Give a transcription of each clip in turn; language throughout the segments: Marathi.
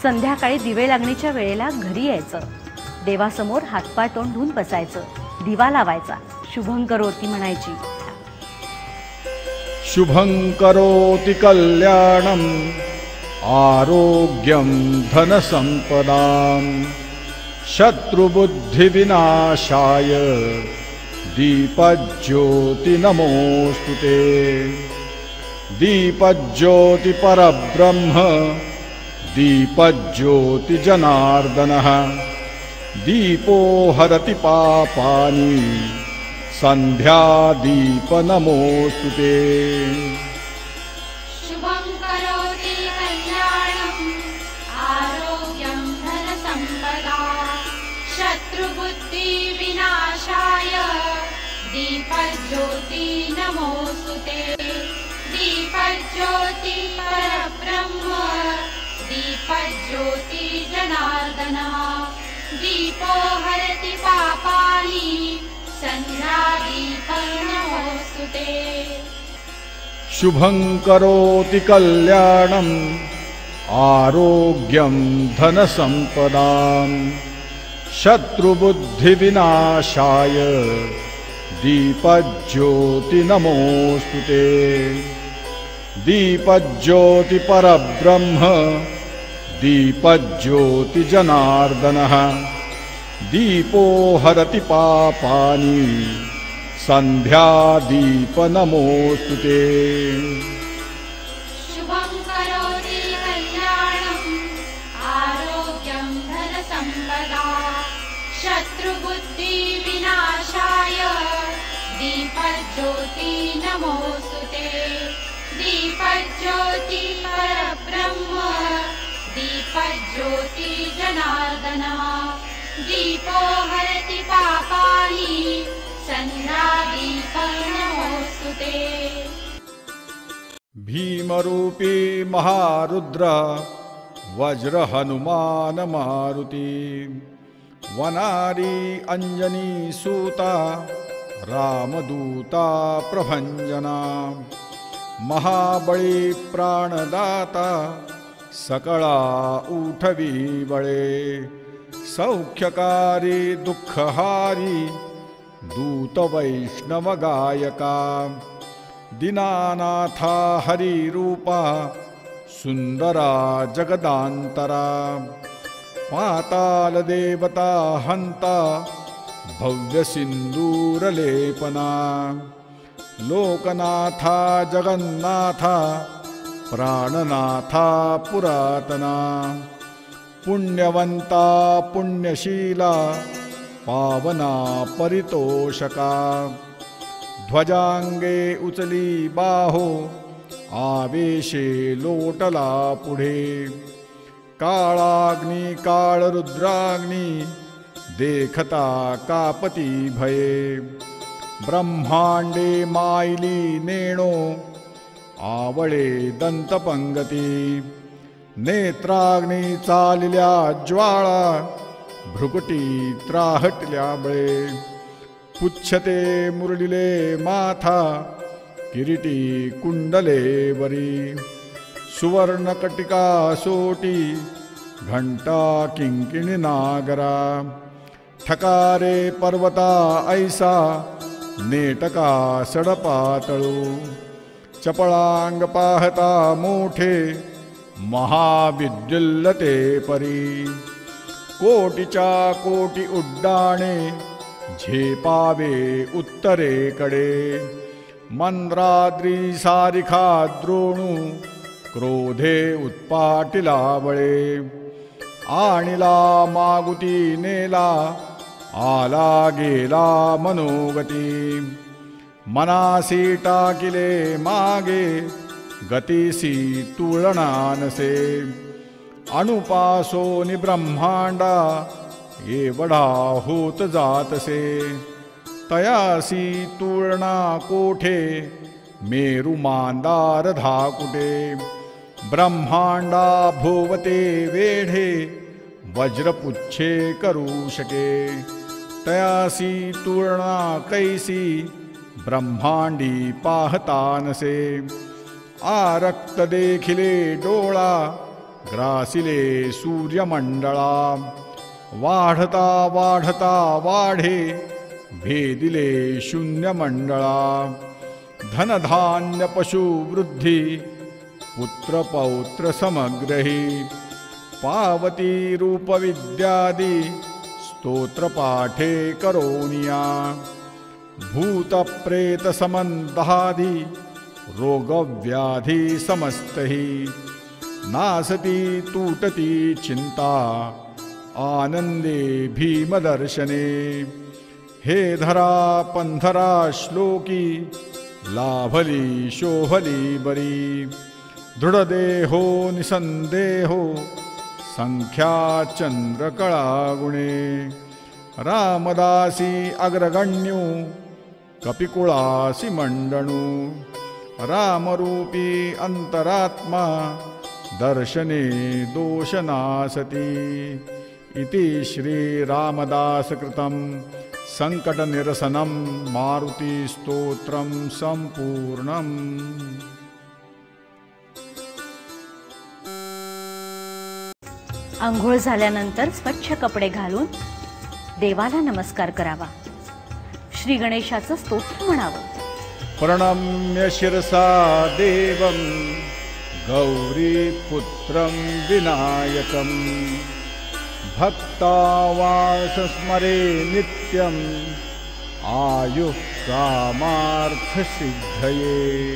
संध्याकाळी दिवे लागणीच्या वेळेला घरी यायचं, देवासमोर हातपाय तोंड धुवून बसायचं, दिवा लावायचा, शुभं करोती म्हणायची. शुभं करोति कल्याणं आरोग्यं धनसंपदां शत्रुबुद्धिविनाशाय दीपज्योति नमोस्तुते. दीपज्योति परब्रह्म दीपज्योति जनार्दनः दीपो हरति पापानि संध्यादीप नमोस्तुते. शुभं करोति कल्याणं आरोग्यं धनसंपदा शत्रुबुद्धिविनाशाय दीपज्योति नमोस्तुते. दीपज्योति परब्रह्म दीपज्योति जनार्दनः दीपो हरति पापानि संध्यादीपं नमोस्तुते. शुभं करोति कल्याणं आरोग्यं धनसंपदां शत्रुबुद्धिविनाशाय दीपज्योति नमोस्तुते. दीपज्योति परब्रह्म दीपज्योति जनार्दनः दीपो हरति पापानि संध्यादीप नमोस्तुते. शुभं करोति कल्याणं आरोग्यं धनसंपदा शत्रुबुद्धिविनाशाय दीपज्योति नमोस्तुते. दीपज्योति परब्रह्म दीपज्योति जनार्दनः दीपो हरति पापानि संध्यादीपं नमोस्तुते. भीमरूपी महारुद्र वज्र हनुमान मारुति वनारी अंजनी सूता रामदूता प्रभंजना महाबळी प्राणदाता सकळा उठवी बळे सौख्यकारी दुःखहारी दूत वैष्णव गायका दीनानाथा हरिरूपा सुंदरा जगदांतरा पाताल देवता हंता भव्य सिंदूरलेपना लोकनाथा जगन्नाथा प्राणनाथा पुरातना पुण्यवंता पुण्यशीला पावना परितोषका ध्वजांगे उचली बाहो आवेशे लोटला पुढे काळाग्नी काळरुद्राग्नी देखता कापती भये ब्रह्मांडे मायली नेणो आवळे दंतपंगती नेत्राग्नी चालल्या ज्वाळा भ्रुकुटी त्राहटल्या बळे पुच्छते मुरडिले माथा किरीटी कुंडले वरी सुवर्णकटिका सोटी घंटा किंकिणी नागरा ठकारे पर्वता ऐसा नेटका सडपातळू चपळांग पाहता मोठे महाविद्युल्लते परी कोटीच्या कोटी उड्डाणे झेपावे उत्तरेकडे मंद्राद्री सारिखा द्रोणू क्रोधे उत्पाटिला बळे आणिला मागुती नेला आला गेला मनोगती मनासी टाकिले मागे गतीसी तुलना नसे अणुपासोनी ब्रह्मांडा एवढा होत जातसे तयासी तुलना कोठे मेरु मांदार धाकुटे ब्रह्मांडा भोवते वेढे वज्रपुच्छे करू शके तयासी तुलना कैसी ब्रह्मांडी पाहता नसे आरक्त देखिले डोळा ग्रासिले सूर्यमंडळा वाढता वाढता वाढे भेदिले शून्यमंडळा धनधान्य पशुवृद्धी पुत्रपौत्र समग्रही पावती रूपविद्यादी स्तोत्रपाठे करोनिया भूतप्रेतसमन्दादि रोगव्याधि समस्तहि नासती तूटती चिंता आनंदे भीमदर्शने हे धरा पंधरा श्लोकी लाभली शोभली बरी दृढदेहो निसंदेहो संख्या चंद्रकळा गुणे रामदासी अग्रगण्यो कपिकुळासी मंडणू रामरूपी अंतरात्मा दर्शने दोषनासती इति श्री रामदासकृतं संकटनिरसनं मारुती स्तोत्रं संपूर्णम्। आंघोळ झाल्यानंतर स्वच्छ कपडे घालून देवाला नमस्कार करावा। श्री गणेशाचं स्तोत्र म्हणावं। प्रणम्य शिरसा देवं गौरीपुत्रं विनायकं भक्तावास स्मरे नित्यं आयुः कामार्थसिद्धये।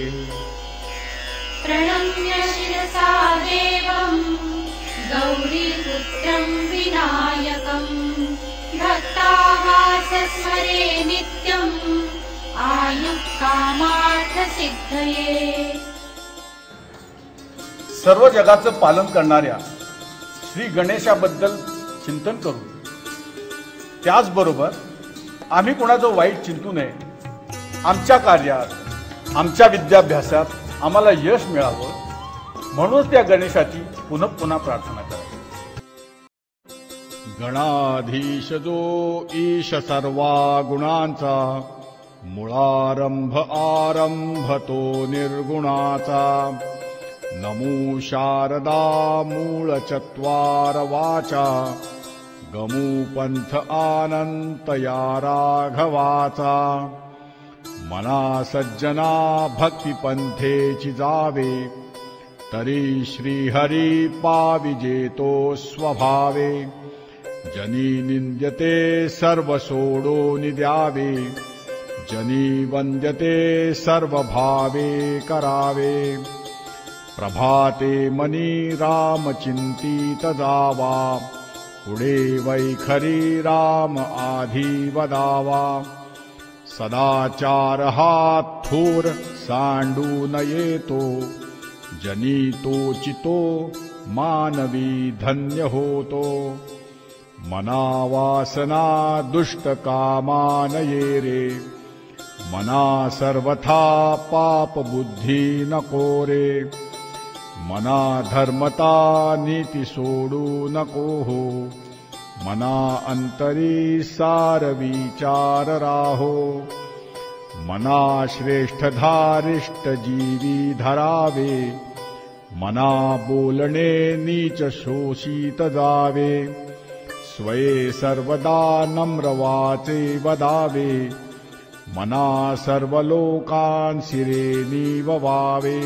प्रणम्य शिरसा देवं गौरीपुत्रं विनायकं भक्तावास स्मरे नित्यं आयुः कामार्थसिद्धये। सर्व जगाचं पालन करणाऱ्या श्री गणेशाबद्दल चिंतन करू। त्याचबरोबर आम्ही कोणाचं वाईट चिंतू नये। आमच्या कार्यात आमच्या विद्याभ्यासात आम्हाला यश मिळावं म्हणूनच त्या गणेशाची पुन्हा पुन्हा प्रार्थना करावी। गणाधीश जो ईश सर्वा गुणांचा मुळारंभ आरंभ तो निर्गुणाचा नमो शारदा मूळ चत्वार वाचा गमू पंथ आनंत या राघवाचा मना सज्जना भक्ती पंथेची जावे तरी श्रीहरी पाविजेतो स्वभावे जनी निंद्यते सर्व सोडून द्यावे जनी वंद्यते सर्व भावे करावे प्रभाते मनी राम चिंतित जावा पुढे वैखरी राम आधी वदावा सदाचार हा थोर सांडून येतो जनी तोचितो मानवी धन्य होतो मना वासना दुष्ट कामान ये रे मना सर्वथा पाप बुद्धी नको रे मना धर्मता नीती सोडू नको हो मना अंतरी सार विचार राहो मना श्रेष्ठ धारिष्ट जीवी धरावे मना बोलणे नीच शोषित जावे स्वये सर्वदा नम्र वाचे वदावे मना सर्व लोकांसी रे निववावे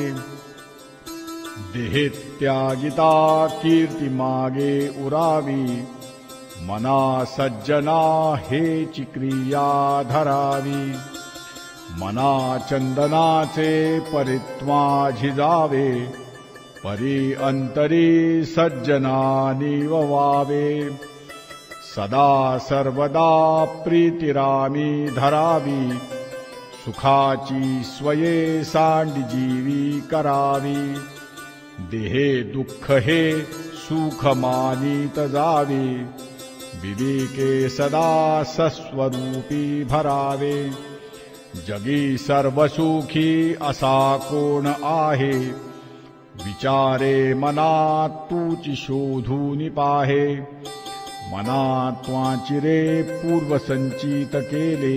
देहेत्यागिता कीर्ती मागे उरावी मना सज्जना हेची क्रिया धरावी मना चंदनाचे परित्वा झिजावे परी अंतरी सज्जना निववावे सदा सर्वदा प्रीतिरामी धरावी सुखाची स्वये सांडी जीवी करावी देहे दुःख हे सुख मानित जावे विवेके सदा सस्वरूपी भरावे जगी सर्व सुखी असा कोण आहे विचारे मना तूची शोधून पाहे मना त्वाची रे पूर्व संचित केले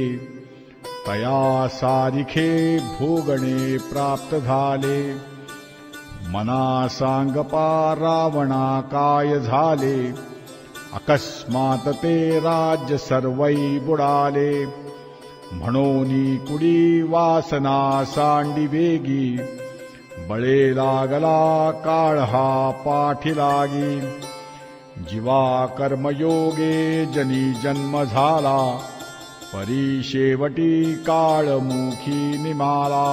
तया सारिखे भोगणे प्राप्त झाले मना सांगपा रावणा काय झाले, अकस्मात ते राज्य सर्वै बुडाले. म्हणोनी कुडी वासना सांडी वेगी, बळे लागला काळ हा पाठी लागी. जीवा कर्मयोगे जनी जन्म झाला, परी शेवटी काळमुखी निमाला.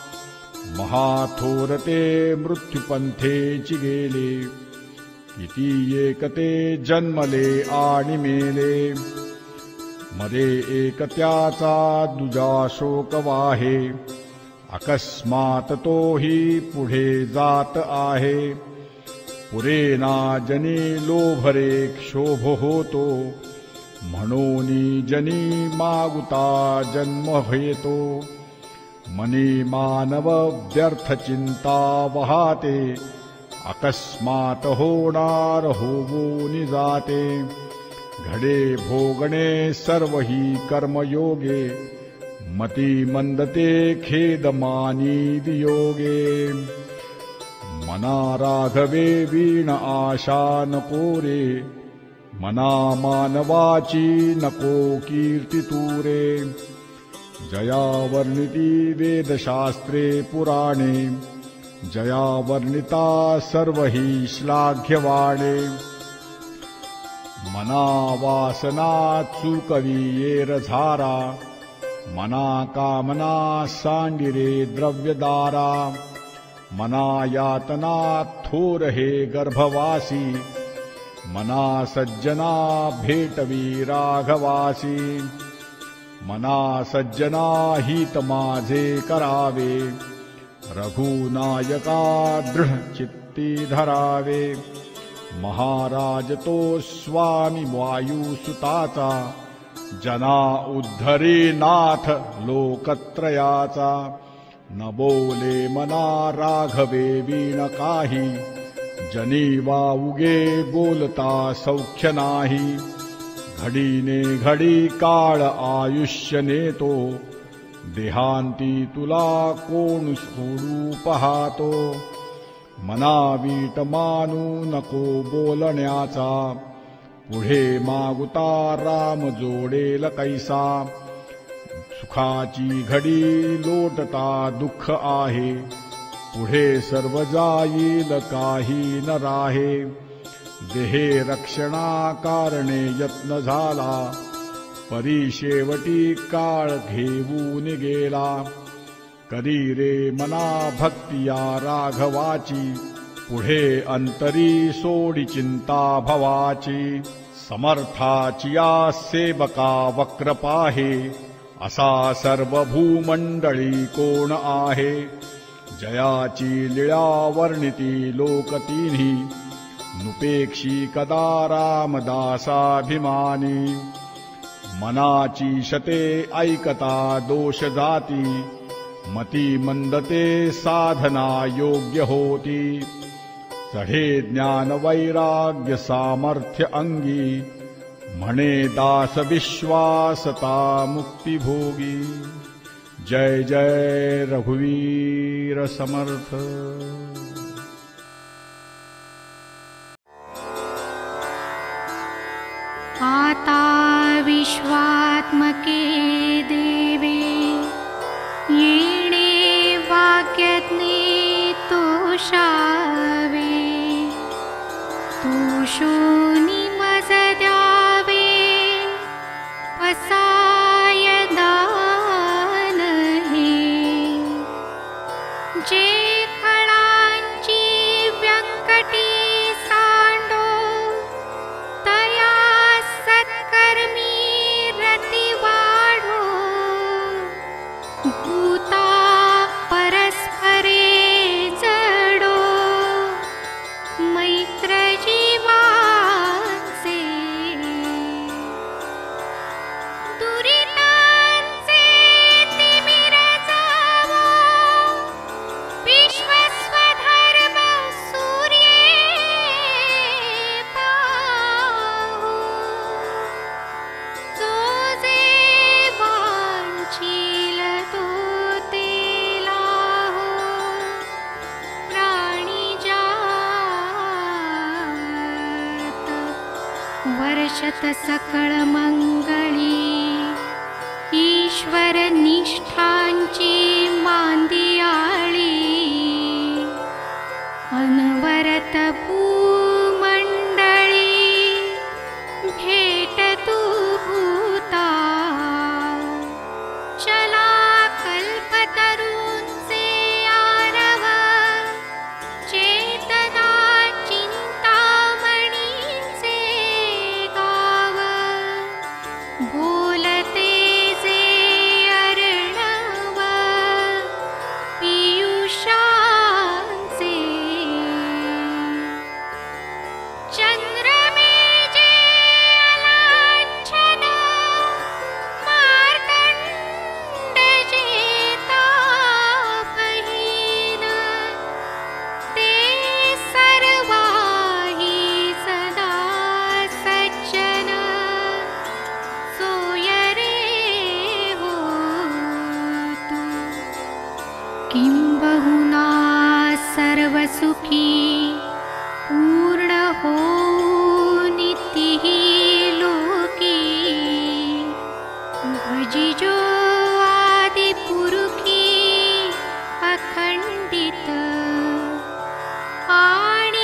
महाथोरते मृत्युपंथेची गेले, किती एकते जन्मले आणि मेले. मध्ये एक त्याचा दुजा शोक वाहे, अकस्मात तोही पुढे जात आहे. पुरेना जनी लोभरे क्षोभ होतो, म्हणून जनी मागुता जन्म हेतो. मनी मानव व्यर्थ चिंता वहाते, अकस्मात होणार होऊन जाते. घडे भोगणे सर्व ही कर्मयोगे, मती मंदते खेद मानी वियोगे. मना राघवे वीण आशा नको रे, मना मानवाची नको कीर्ती तुरे. जया वर्णिती वेदशास्त्रे पुराणे, जया वर्णिता सर्व ही श्लाघ्यवाणे. मना वासना चुकवी येर झारा, मना कामना सांडिरे द्रव्यदारा. मना यातना थोर हे गर्भवासी, मना सज्जना भेटवी राघवासी. मना सज्जना हित माझे करावे, रघुनायका दृढ चित्ती धरावे. महाराज तो स्वामी वायुसुताचा, जना उद्धरी नाथ लोकत्रयाचा. न बोले मना राघवे वीण काही, जनी वाउगे बोलता सौख्य नाही. घडीने घडी काळ आयुष्य नेतो, देहांती तुला कोण सोडू पाहतो. मना वीट मानू नको बोलण्याचा, पुढे मागुता राम जोडेल कैसा. सुखाची घडी लोटता दुःख आहे, पुढे सर्व जाईल काही न राहे. देहे रक्षणा कारणे यत्न झाला, परी शेवटी काळ घेऊन गेला. करी रे मना भक्तिया राघवाची, पुढे अंतरी सोडी चिंता भवाची. समर्थाची या सेवका वक्र पाहे, असा सर्व भूमंडळी कोण आहे. जयाची लीळा वर्णिती लोक तिन्ही, नुपेक्षी कदा रामदासाभिमानी. मनाची शते ऐकता दोष जाती, मती मंदते साधना योग्य होती. चढे ज्ञान वैराग्य सामर्थ्य अंगी, म्हणे दास विश्वासता मुक्तिभोगी. जय जय रघुवीर समर्थ. आता विश्वात्मके देवे, येणे वाक्यज्ञे तोषावे. तोषोनी मज द्यावे, पसाय दान हे. जे फळांची व्यंकटी सांडो, तया सत्कर्मी रती वाढो. भूता परस्परे जडो, मैत्र जीवा शाश्वत सकळ मंगळी ईश्वर निष्ठांची मांदियाळी अनवरत भूमंडळी भेट तू भूता चला कल्पतरूंचे आरव चेतना चिंतामणीचे गाव बोलते जे अर्णव पियुषांचे चंद्रमेजे अलांछन मार्तंड जेता बहीण ते सर्वाही सदा सज्जन सोय रे हो तू किंबहुना सर्वसुखी पूर्ण हो नित्य लोकी भजिजो आदि पुरुखी अखंडित आणि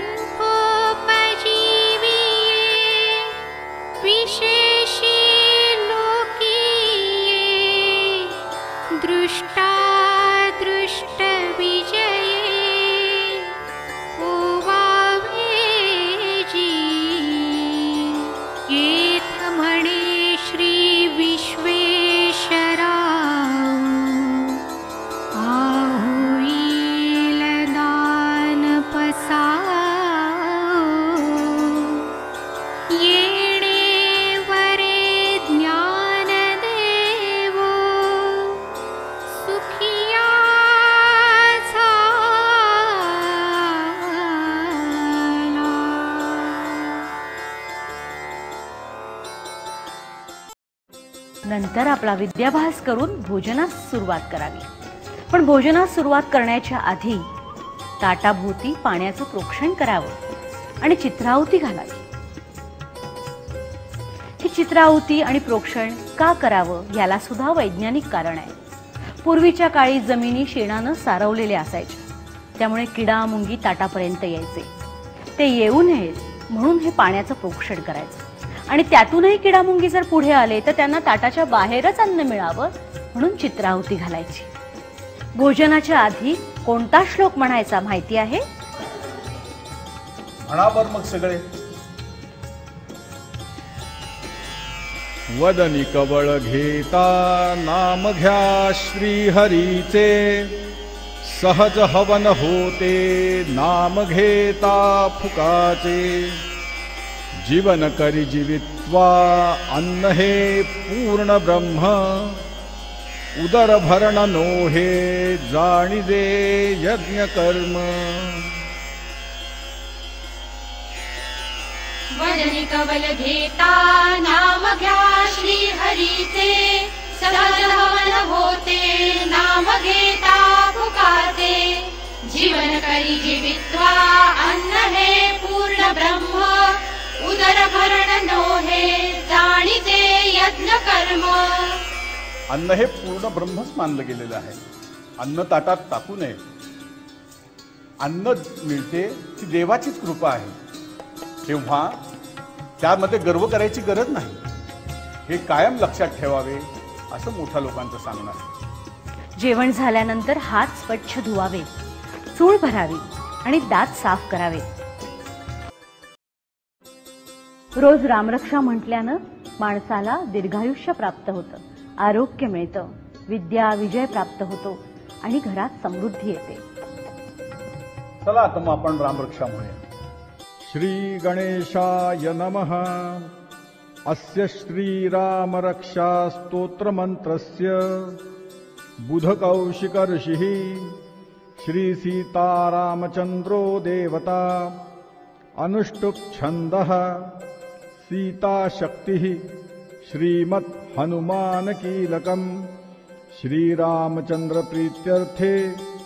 ग्रंथोपजीविये विशेषी लोकीये दृष्टा दृष्ट विजये ओवावेजी येथ म्हणे श्री विश्वेश्वराव आहोईल दान पसाव येणे वरे ज्ञान देवो सुखिया नंतर आपला विद्याभ्यास करून भोजनास सुरुवात करावी. पण भोजनास सुरुवात करण्याच्या आधी ताटाभोवती पाण्याचं प्रोक्षण करावं आणि चित्राहुती घालावी. ही चित्राहुती आणि प्रोक्षण का करावं याला सुद्धा वैज्ञानिक कारण आहे. पूर्वीच्या काळी जमिनी शेणानं सारवलेल्या असायच्या, त्यामुळे किडा मुंगी ताटापर्यंत यायचे. ते येऊ नयेत म्हणून हे पाण्याचं प्रोक्षण करायचं. आणि त्यातूनही किडामुंगी जर पुढे आले तर त्यांना ताटाच्या बाहेरच अन्न मिळावं म्हणून चित्राहुती घालायची. भोजनाच्या आधी कोणता श्लोक म्हणायचा माहिती आहे? म्हणा बर मग सगळे. वदनी कवळ घेता नाम घ्या श्रीहरीचे सहज हवन होते नाम घेता फुकाचे जीवन करी जीवित्वा अन्न हे पूर्ण ब्रह्म उदर भरण नोहे जाणिजे यज्ञ कर्म. वदनी कवल घेता नाम घ्या श्री हरीचे सहज हवन होते नाम घेता फुकाचे जीवन करी जीवित्वा अन्न हे पूर्ण ब्रह्म उदर भरण नोहे जाणीते यज्ञ कर्म. अन्न हे पूर्ण ब्रह्मच मानलं गेलेलं आहे. अन्न ताटात टाकू नये. अन्न मिळते ती देवाचीच कृपा आहे, तेव्हा त्यामध्ये गर्व करायची गरज नाही. हे कायम लक्षात ठेवावे असं मोठ्या लोकांचं सांगणं आहे. जेवण झाल्यानंतर हात स्वच्छ धुवावे, चूळ भरावी आणि दात साफ करावे. रोज रामरक्षा म्हटल्यानं माणसाला दीर्घायुष्य प्राप्त होतं, आरोग्य मिळतं, विद्या विजय प्राप्त होतो आणि घरात समृद्धी येते. चला आता मग आपण रामरक्षा म्हणूया. श्री गणेशाय नमः. अस्य श्रीरामरक्षा स्तोत्रमन्त्रस्य बुधकौशिक ऋषिः श्री सीतारामचन्द्रो देवता अनुष्टुप छन्दः सीताशक्तिः श्रीमत् हनुमानकीलकम् श्रीरामचन्द्रप्रीत्यर्थे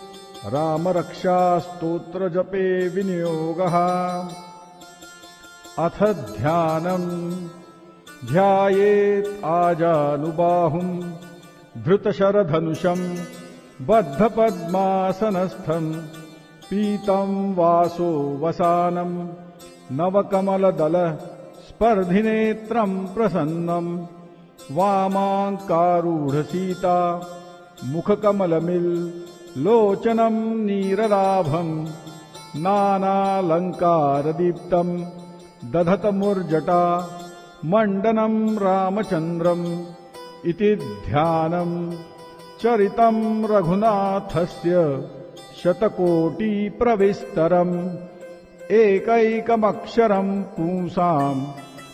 रामरक्षा स्तोत्रजपे विनियोगः. अथ ध्यानम् ध्यायेत् आजानुबाहुम् धृतशरधनुषम् बद्धपद्मासनस्थम् पीतम् वासो वसानम् नवकमलदल स्पर्धिनेत्रम् प्रसन्नम् वामाङ्कारूढसीता मुखकमलमिल्लोचनम् नीरलाभम् नानालङ्कारदीप्तम् दधतमुर्जटा मण्डनम् रामचन्द्रम् इति ध्यानम् चरितम् रघुनाथस्य शतकोटिप्रविस्तरम् एकैकमक्षरम् पुंसाम्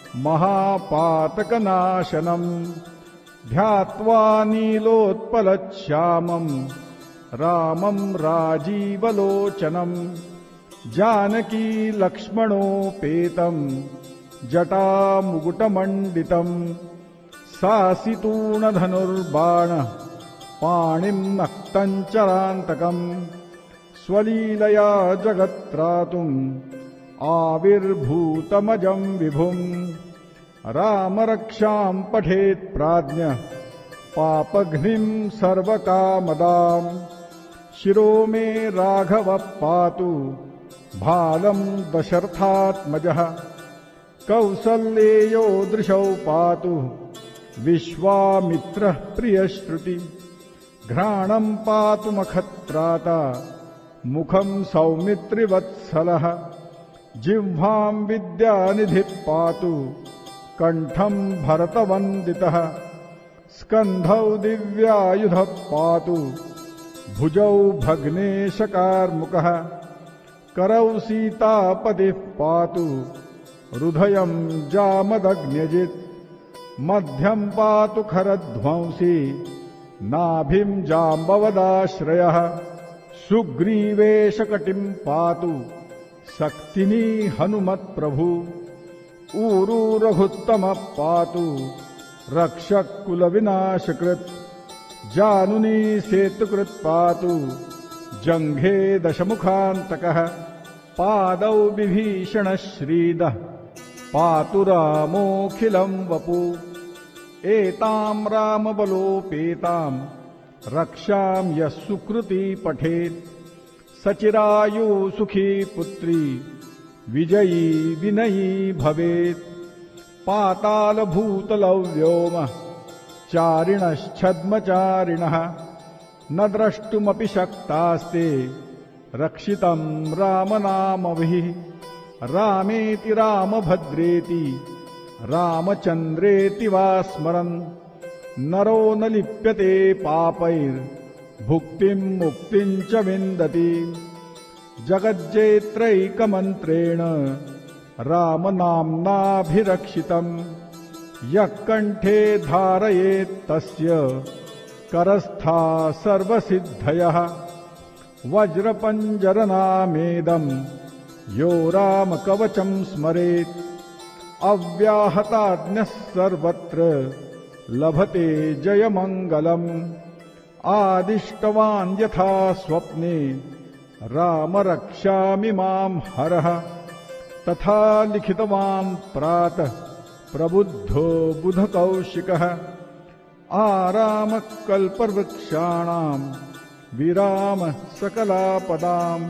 महापातकनाशनम् ध्यात्वा नीलोत्पलश्यामम् रामम् राजीवलोचनम् जानकी लक्ष्मणोपेतम् जटामुकुटमण्डितम् सासितूणधनुर्बाण पाणिम् नक्तम् चरान्तकम् स्वलीलया जगत्त्रातुम् आविर्भूतमजम् विभुम् रामरक्षाम् पठेत् प्राज्ञ पापघ्निम् सर्वकामदाम् शिरो मे राघवः पातु भालम् दशरथात्मजः कौसल्येयो दृशौ पातु विश्वामित्रः प्रियश्रुति घ्राणम् पातु मखत्राता मुखम् सौमित्रिवत्सलः जिह्वाम् विद्यानिधिः पातु कण्ठम् भरतवन्दितः स्कन्धौ दिव्यायुधः पातु भुजौ भग्नेशकार्मुकः करौ सीतापतिः पातु हृदयम् जामदग्न्यजित् मध्यम् पातु खरध्वंसी नाभिम् जाम्बवदाश्रयः सुग्रीवेशकटिम् पातु सक्तिनी हनुमत्प्रभु ऊरू रघुत्तमः पातु रक्षकुलविनाशकृत् जानुनी सेतुकृत् पातु जङ्घे दशमुखान्तकः पादौ विभीषणः श्रीदः पातु रामोऽखिलम् वपु एताम् रामबलोपेताम् रक्षाम् यः सुकृती पठेत् सचिरायु सुखी पुत्री विजयी विनयी भवेत् पातालभूतलौ व्योम चारिणश्छद्मचारिणः न द्रष्टुमपि शक्तास्ते रक्षितम् रामनामभिः रामेति रामभद्रेति रामचन्द्रेति वा स्मरन् नरो न लिप्यते पापैर्भुक्तिम् मुक्तिम् च विन्दति जगज्जेत्रैकमन्त्रेण रामनाम्नाभिरक्षितम् यः कण्ठे धारयेत् तस्य करस्था सर्वसिद्धयः वज्रपञ्जरनामेदम् यो रामकवचम् स्मरेत् अव्याहताज्ञः सर्वत्र लभते जयमङ्गलम् आदिष्टवान् यथा स्वप्ने राम रक्षामि माम् हरः तथा लिखितवान् प्रातः प्रबुद्धो बुधकौशिकः आरामः कल्पवृक्षाणाम् विराम सकलापदाम्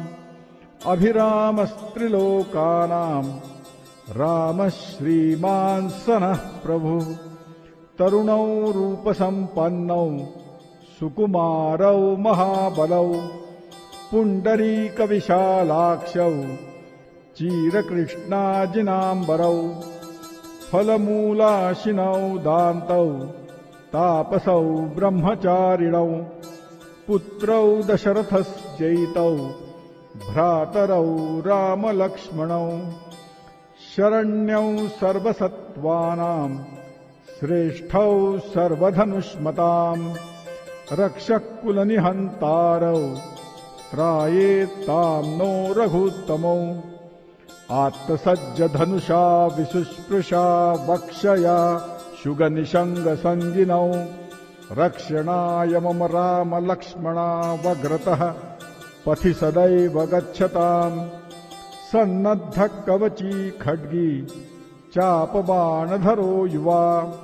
अभिरामस्त्रिलोकानाम् रामः श्रीमान् सनः प्रभुः तरुणौ रूपसम्पन्नौ सुकुमारौ महाबलौ पुण्डरीकविशालाक्षौ चीरकृष्णाजिनाम्बरौ फलमूलाशिनौ दान्तौ तापसौ ब्रह्मचारिणौ पुत्रौ दशरथस्यैतौ भ्रातरौ रामलक्ष्मणौ शरण्यौ सर्वसत्त्वानां श्रेष्ठौ सर्वधनुष्मताम् रक्षकुलनिहन्तारौ त्रायेत्ताम् नो रघुत्तमौ आत्तसज्जधनुषा विशुस्पृशा वक्षया शुगनिषङ्गसङ्गिनौ रक्षणाय मम रामलक्ष्मणावग्रतः पथि सदैव गच्छताम् सन्नद्ध कवची खड्गी चापबाणधरो युवा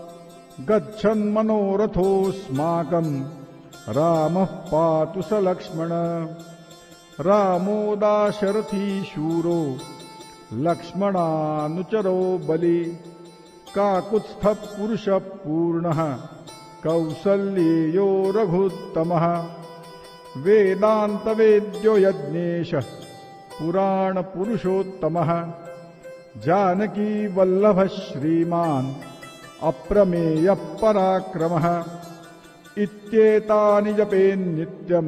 गच्छन्मनोरथोऽस्माकं रामः पातु स लक्ष्मण रामो दाशरथी शूरो लक्ष्मणानुचरो बलि काकुत्स्थः पुरुषः पूर्णः कौसल्येयो रघुत्तमः वेदान्तवेद्यो यज्ञेशः पुराणपुरुषोत्तमः जानकी वल्लभः श्रीमान् अप्रमेयः पराक्रमः इत्येतानि जपेन्नित्यं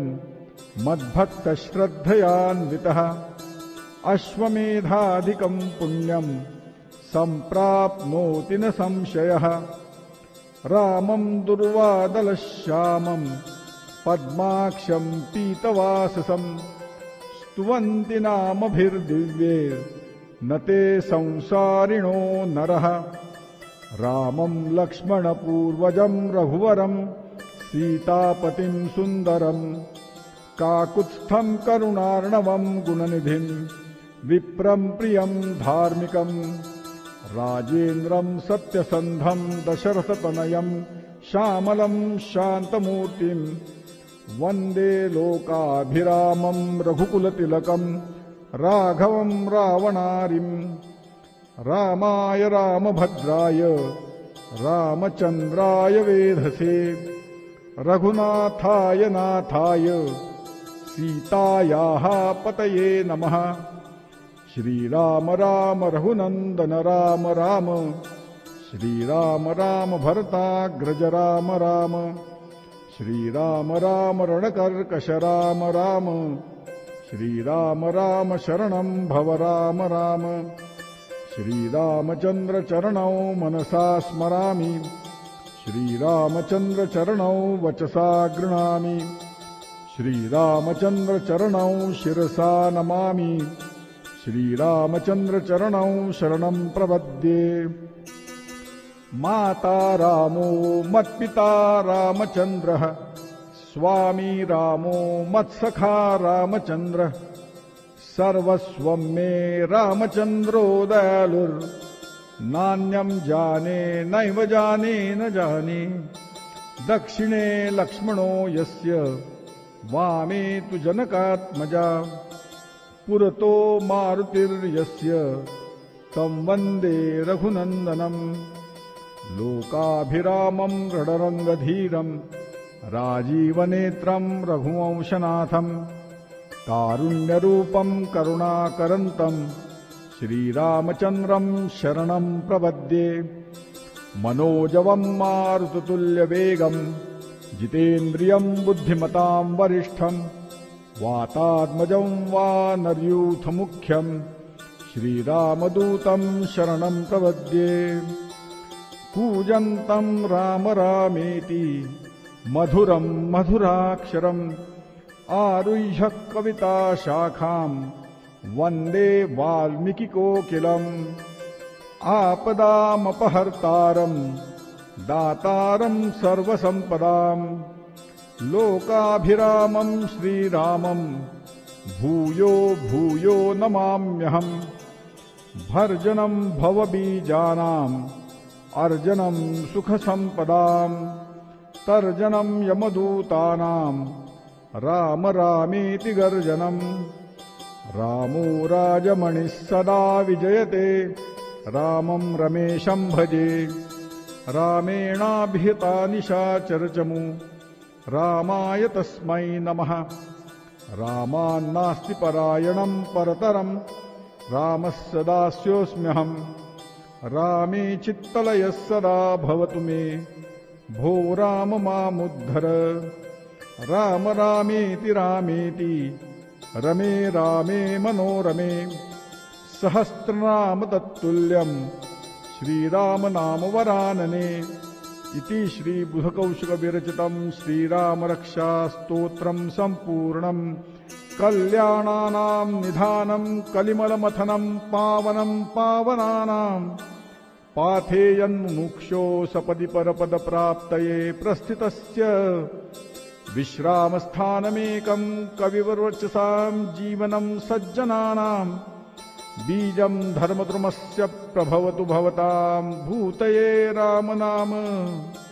मद्भक्तश्रद्धयान्वितः अश्वमेधाधिकं पुण्यं सम्प्राप्नोति न संशयः रामं दुर्वादलश्यामं पद्माक्षं पीतवाससं स्तुवन्ति नामभिर्दिव्ये न ते संसारिणो नरः रामं लक्ष्मणपूर्वजं रघुवरं सीतापतिं सुन्दरं काकुत्स्थं करुणार्णवं गुणनिधिं विप्रं प्रियं धार्मिकं राजेन्द्रं सत्यसन्धं दशरथतनयं श्यामलं शान्तमूर्तिं वन्दे लोकाभिरामं रघुकुलतिलकं राघवं रावणारिं रामाय रामभद्राय रामचन्द्राय वेधसे रघुनाथाय नाथाय सीतायाः पतये नमः। श्रीराम राम रघुनन्दन राम राम श्रीराम राम भरताग्रज राम राम श्रीराम राम रणकर्कश राम राम श्रीराम राम शरणं भव राम राम श्रीरामचन्द्र चरणौ मनसा स्मरामि श्रीरामचन्द्र चरणौ वचसा गृह्णामि श्रीरामचन्द्र चरणौ शिरसा नमामि श्रीरामचन्द्र चरणौ शरणं प्रपद्ये। माता रामो मत्पिता रामचन्द्रः स्वामी रामो मत्सखा रामचन्द्रः सर्वस्वं मे रामचन्द्रो दयालुर्नान्यं जाने नैव जाने न जाने दक्षिणे लक्ष्मणो यस्य वामे तु जनकात्मजा पुरतो मारुतिर्यस्य तं वन्दे रघुनन्दनं लोकाभिरामं रणरङ्गधीरं राजीवनेत्रं रघुवंशनाथं कारुण्यरूपं करुणाकरन्तं श्रीरामचन्द्रं शरणं प्रपद्ये। मनोजवं मारुततुल्यवेगं जितेन्द्रियं बुद्धिमतां वरिष्ठं वातात्मजं वानरयूथमुख्यं श्रीरामदूतं शरणं प्रपद्ये। कूजन्तं राम रामेति मधुरं मधुराक्षरम् आरुह्य कविताशाखां वन्दे वाल्मीकिकोकिलम् आपदामपहर्तारं दातारं सर्वसम्पदां लोकाभिरामं श्रीरामं भूयो भूयो नमाम्यहम्। भर्जनं भवबीजानाम् अर्जनं सुखसम्पदां तर्जनं यमदूतानां राम रामेति गर्जनं रामो राजमणिः सदा विजयते रामं रमेशं भजे। रामेणाभिहिता निशाचरचमु रामाय तस्मै नमः। रामान्नास्ति परायणं परतरं रामस्य दास्योऽस्म्यहम्। रामे चित्तलयः सदा भवतु मे भो राम मामुद्धर। राम रामेति रामेति रमे रामे मनोरमे सहस्रनाम तत्तुल्यं श्रीरामनामवरानने। इति श्रीबुधकौशिकविरचितं श्रीरामरक्षास्तोत्रं सम्पूर्णं। कल्याणानां निधानं कलिमलमथनं पावनं पावनानां पाथेयन्मुमुक्षो सपदि परपदप्राप्तये प्रस्थितस्य विश्रामस्थानमेकं कविवरवचसां जीवनं सज्जनानां बीजं धर्मद्रुमस्य प्रभवतु भवतां भूतये रामनाम